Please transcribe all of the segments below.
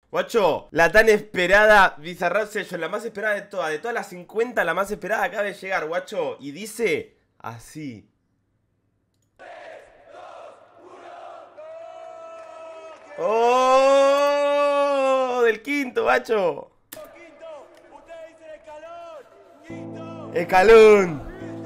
Guacho, la tan esperada Bizarrap Session, la más esperada de todas las 50, la más esperada acaba de llegar, guacho. Y dice así. 3, 2, 1. ¡Oh! Del quinto, guacho. Quinto, ustedes dicen escalón. Quinto. Escalón.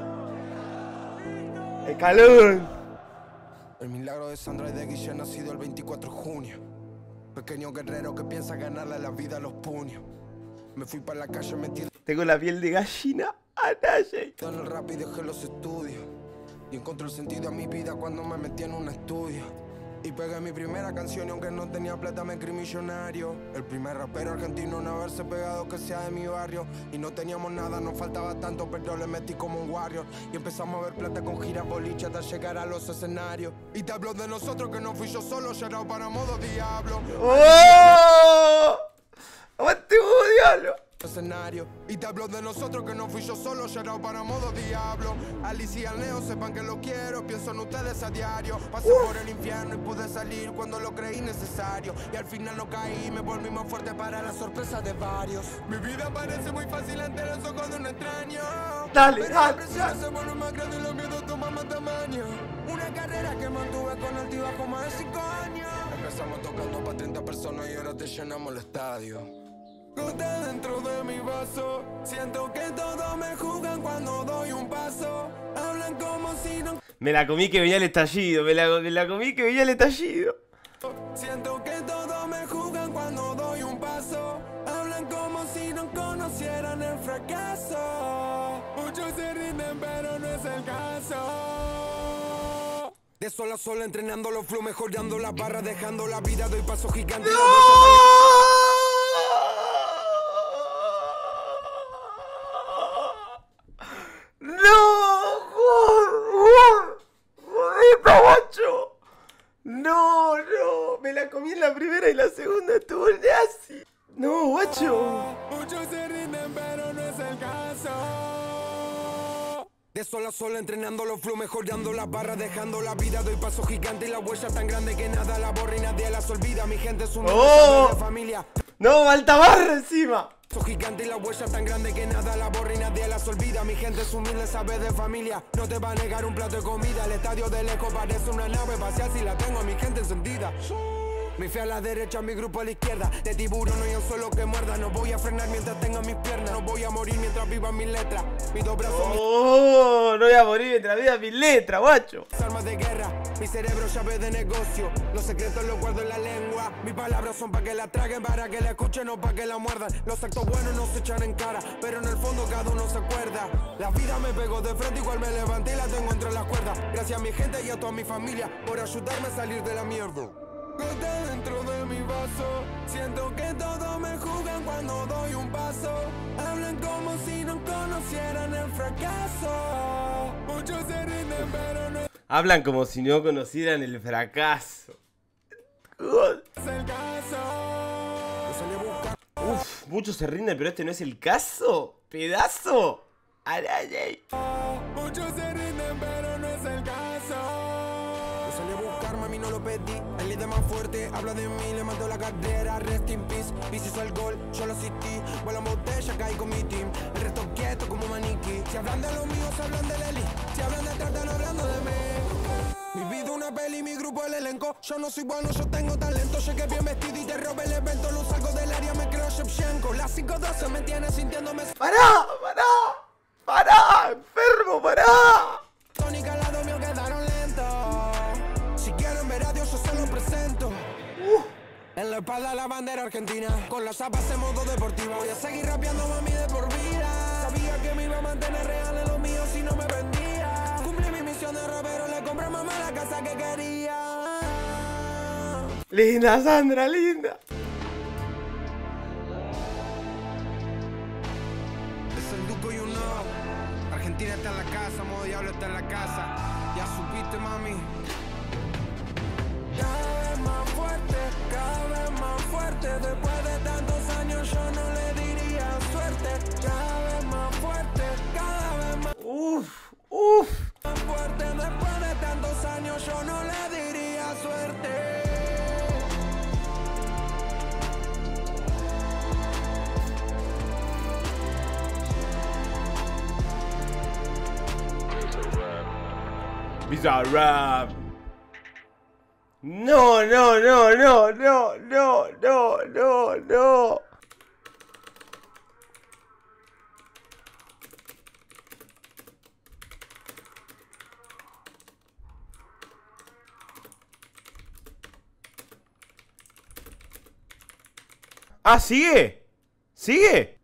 Escalón. El milagro de Sandra y de Guille nacido el 24 de junio. Pequeño guerrero que piensa ganarle la vida a los puños. Me fui para la calle metido Tengo la piel de gallina. Anaye. en el rap y dejé los estudios. Y encontré el sentido a mi vida cuando me metí en un estudio. Y pegué mi primera canción y aunque no tenía plata me creí millonario. El primer rapero argentino en haberse pegado que sea de mi barrio. Y no teníamos nada, nos faltaba tanto, pero le metí como un warrior. Y empezamos a ver plata con giras boliche hasta llegar a los escenarios. Y te hablo de nosotros que no fui yo solo, llenado para modo diablo. ¡Oh! ¡Aguante vos, diablo! Escenario. Y te hablo de nosotros que no fui yo solo, llenado para modo diablo. Alicia y al Neo sepan que lo quiero, pienso en ustedes a diario. Pasé por el infierno y pude salir cuando lo creí necesario. Y al final no caí, me volví más fuerte para la sorpresa de varios. Mi vida parece muy fácil ante los ojos de un extraño. Dale, Pero dale, la presión se vuelve más grande y los miedos toman más tamaño. Una carrera que mantuve con altibajo más de 5 años. Empezamos tocando para 30 personas y ahora te llenamos el estadio. Gota dentro de mi vaso, siento que todos me juzgan cuando doy un paso. Hablan como si no. Me la comí que venía el estallido. Me la comí que venía el estallido. Siento que todos me juzgan cuando doy un paso. Hablan como si no conocieran el fracaso. Muchos se rinden pero no es el caso. De sol a sol entrenando los flow, mejorando la barra, dejando la vida, doy paso gigante. ¡Jodito, guacho! No, me la comí en la primera y la segunda estuvo nazi. No, guacho. Muchos se rinden pero no es el caso. De sol a sol entrenando los flow, mejorando la barra, dejando la vida, doy paso gigante y la huella tan grande que nada la borra y nadie las olvida. Mi gente es una familia. No, alta barra encima. Soy gigante y la huella tan grande que nada la borra y nadie las olvida. Mi gente es humilde, sabe de familia. No te va a negar un plato de comida. El estadio de lejos parece una nave espacial si la tengo a mi gente encendida. Mi fe a la derecha, mi grupo a la izquierda. De tiburón no hay un solo que muerda. No voy a frenar mientras tenga mis piernas. No voy a morir mientras viva mis letras. Mis dos brazos, no voy a morir mientras viva mis letras, guacho. mis armas de guerra. Mi cerebro llave de negocio. Los secretos los guardo en la lengua. Mis palabras son para que la traguen, para que la escuchen o para que la muerdan. Los actos buenos no se echan en cara, pero en el fondo cada uno se acuerda. La vida me pegó de frente, igual me levanté y la tengo entre las cuerdas. Gracias a mi gente y a toda mi familia por ayudarme a salir de la mierda. Gota dentro de mi vaso, siento que todos me juzgan cuando doy un paso. Hablan como si no conocieran el fracaso. Muchos se rinden pero no Hablan como si no conocieran el fracaso. es el caso. Yo salí a buscar. Uf, muchos se rinden, pero este no es el caso. Pedazo. Ay. Muchos se rinden pero no es el caso. Yo salí a buscar, mami, no lo pedí. El líder más fuerte habla de mí, le mató la carrera. Rest in peace, Bici hizo el gol, yo lo asistí. Vuelo en botella, caí con mi team. El resto quieto como maniquí. Si hablan de los míos, hablan de Leli. Si hablan de tratan hablando de mí. Mi vida una peli, mi grupo el elenco. Yo no soy bueno, yo tengo talento. Llegué bien vestido y te robé el evento. No salgo del área, me creo Shevchenko. Las 5:12 me tiene sintiéndome. ¡Pará! ¡Enfermo, pará! Tónica al lado mío quedaron lentos. Si quieren ver a Dios, yo se lo presento. En la espalda la bandera argentina, con las zapas en modo deportivo. Voy a seguir rapeando, mami, de por vida. Sabía que me iba a mantener real en lo mío si no me vendía. Cumplí mi misión de rapero, le compré a mamá la casa que quería. Linda, Sandra, linda. Es el Duco y uno. Argentina está en la casa, modo diablo está en la casa. Ya supiste, mami. Cada vez más fuerte, después de tantos años yo no le diría suerte. Cada vez más fuerte, cada vez más fuerte, después de tantos años yo no le diría suerte. Bizarrap. No, no, no, no, no, no, no, no, no. Ah, ¿sigue? ¿Sigue?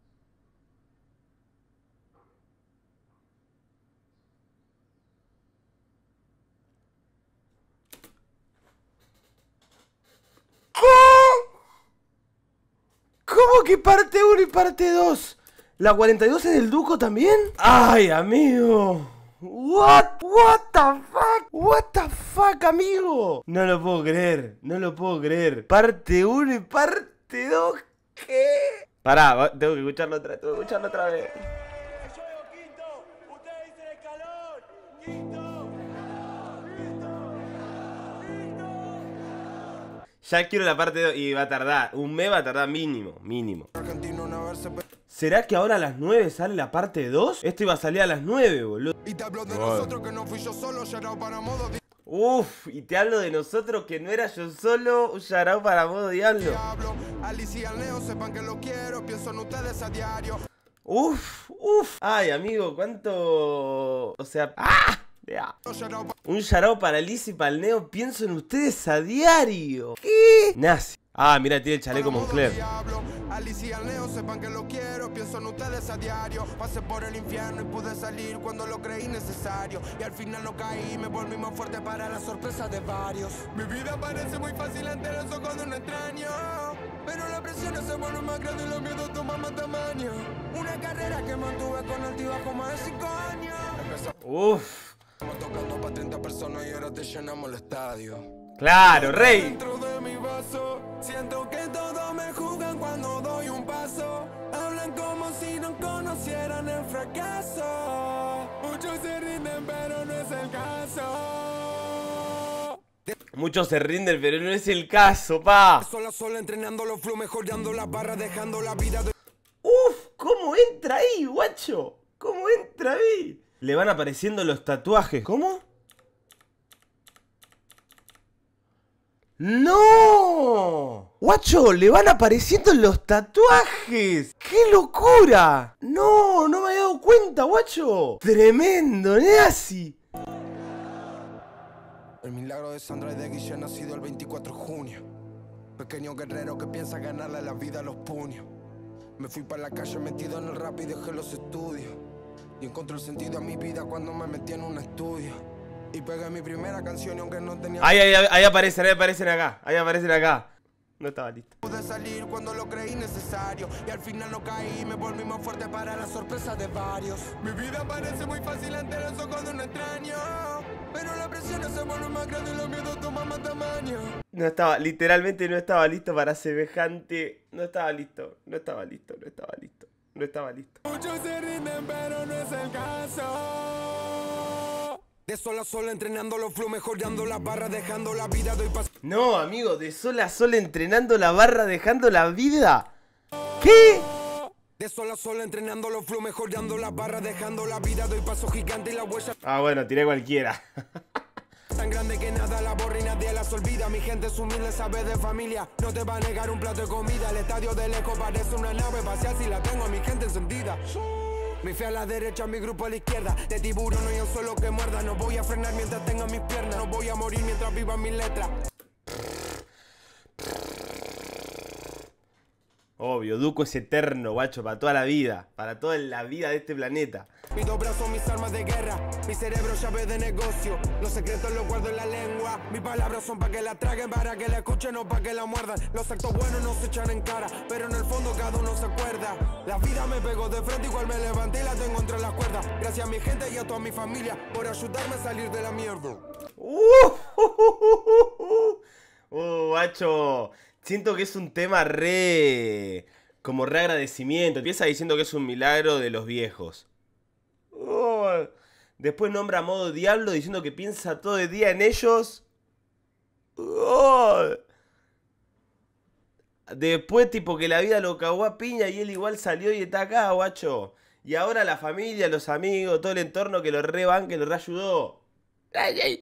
¿Cómo que parte 1 y parte 2? ¿La 42 es del Duco también? Ay, amigo. What the fuck? What the fuck, amigo? No lo puedo creer, no lo puedo creer. Parte 1 y parte 2, ¿qué? Pará, tengo que escucharlo otra vez. Yo digo quinto, ustedes dicen escalón. Quinto. Ya quiero la parte 2 y va a tardar, un mes va a tardar mínimo. Argentino no verse ¿Será que ahora a las 9 sale la parte 2? Esto iba a salir a las 9, boludo. y te hablo de nosotros que no fui yo solo, shout para modo Uf, y te hablo de nosotros que no era yo solo, un shoutout para modo diablo. diablo. Alicia y al Neo sepan que lo quiero, pienso en ustedes a diario. Uf. Ay, amigo, cuánto... O sea... ¡Ah! Ya. Shout Un shoutout para Liz y para el Neo, pienso en ustedes a diario. ¿Qué? Nazi. Ah, mira, tiene el chaleco Moncler. Alicia y al Neo sepan que lo quiero, pienso en ustedes a diario. Pasé por el infierno y pude salir cuando lo creí necesario. Y al final no caí, me volví más fuerte para la sorpresa de varios. Mi vida parece muy fácil ante los ojos de un extraño, pero la presión se vuelve más grande y los miedos toman más tamaño. Una carrera que mantuve con altibajo más de 5 años. Uf. Estamos tocando para 30 personas y ahora te llenamos el estadio. Claro, rey. Dentro de mi vaso, siento que todos me juzgan cuando doy un paso. Hablan como si no conocieran el fracaso. Muchos se rinden, pero no es el caso. Muchos se rinden, pero no es el caso, pa. Solo a solo entrenando los flow, mejorando la barra, dejando la vida de... Uf, ¿cómo entra ahí, guacho? ¿Cómo entra ahí? Le van apareciendo los tatuajes. ¿Cómo? ¡No! Guacho, le van apareciendo los tatuajes. ¡Qué locura! No, no me había dado cuenta, guacho. Tremendo, Nazi. El milagro de Sandra y de Guille nacido el 24 de junio. Pequeño guerrero que piensa ganarle la vida a los puños. Me fui para la calle metido en el rap y dejé los estudios. Y encontré el sentido a mi vida cuando me metí en un estudio. Y pegué mi primera canción y aunque no tenía... Ahí aparecen acá. Ahí aparecen acá. No estaba listo. Pude salir cuando lo creí necesario. Y al final no caí, me volví más fuerte para la sorpresa de varios. Mi vida parece muy fácil ante los ojos de un extraño, pero la presión se vuelve más grande y los miedos toman más tamaño. No estaba, literalmente no estaba listo para semejante... No estaba listo. Muchos se rinden, pero no es el caso. De sol a sol entrenando los flow, mejorando la barra, dejando la vida, doy paso. No, amigo, de sol a sol entrenando la barra, dejando la vida. ¿Qué? De sol a sol entrenando los flow, mejorando la barra, dejando la vida, doy paso gigante y la huella Ah, bueno, tiré cualquiera. tan grande que nada la borra y nadie las olvida. Mi gente es humilde, sabe de familia, no te va a negar un plato de comida. El estadio de lejos parece una nave espacial si la tengo a mi gente encendida. Mi fe a la derecha, mi grupo a la izquierda. De tiburón no hay un solo que muerda. No voy a frenar mientras tenga mis piernas. No voy a morir mientras viva mis letras. Obvio, Duco es eterno, guacho, para toda la vida. Para toda la vida de este planeta. Mis dos brazos, mis armas de guerra. Mi cerebro, llave de negocio. Los secretos los guardo en la lengua. Mis palabras son para que la traguen, para que la escuchen, no para que la muerdan. Los actos buenos no se echan en cara, pero en el fondo cada uno se acuerda. La vida me pegó de frente, igual me levanté y la tengo entre las cuerdas. Gracias a mi gente y a toda mi familia por ayudarme a salir de la mierda. Guacho. Siento que es un tema como re agradecimiento. Empieza diciendo que es un milagro de los viejos. Después nombra a modo diablo diciendo que piensa todo el día en ellos. Después tipo que la vida lo cagó a piña y él igual salió y está acá, guacho. Y ahora la familia, los amigos, todo el entorno que lo rebanca, que lo reayudó. Reggie.